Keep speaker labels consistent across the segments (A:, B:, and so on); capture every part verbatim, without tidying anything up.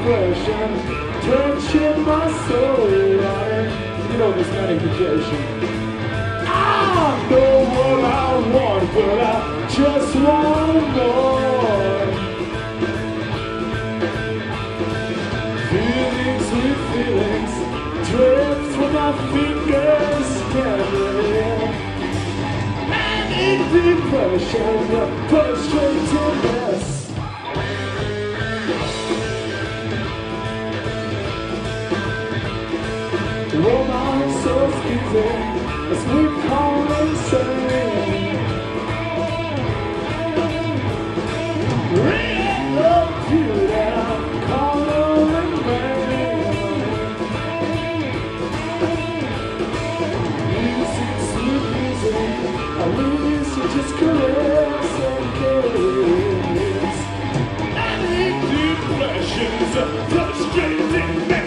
A: depression, touching my soul, right? You know this manic depression. I know what I want, but I just want more. Feelings with feelings, drift from my fingers, gathering. Manic depression, frustratedness. Romance of giving, as we call and say. Read of you down, color and rain. Music, sweet music, I wish you just caress and kiss. Any depressions, frustrating.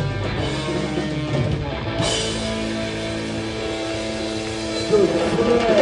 B: Good.